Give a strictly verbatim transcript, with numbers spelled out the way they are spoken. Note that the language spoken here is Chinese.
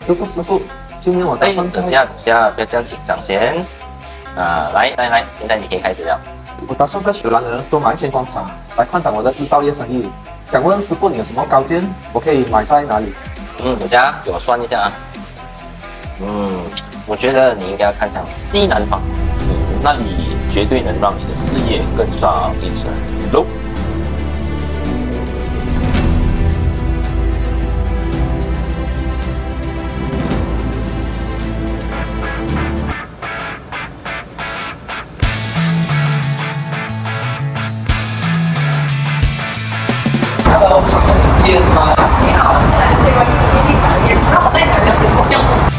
师傅师傅，今年我打哎， 算在， 等下等下，不要这样紧张先。啊，来来来，现在你可以开始了。 我打算在雪兰莪多买一间工厂来扩展我的制造业生意。想问师傅，你有什么高见？我可以买在哪里？ 嗯，等下给我算一下啊。嗯，我觉得你应该要看上西南方，那里绝对能让你的事业更上一层楼。 Hello，请问你是叶子吗？ 你好，我是来 J Y K 第一场的叶子，那我带你来了解这个项目。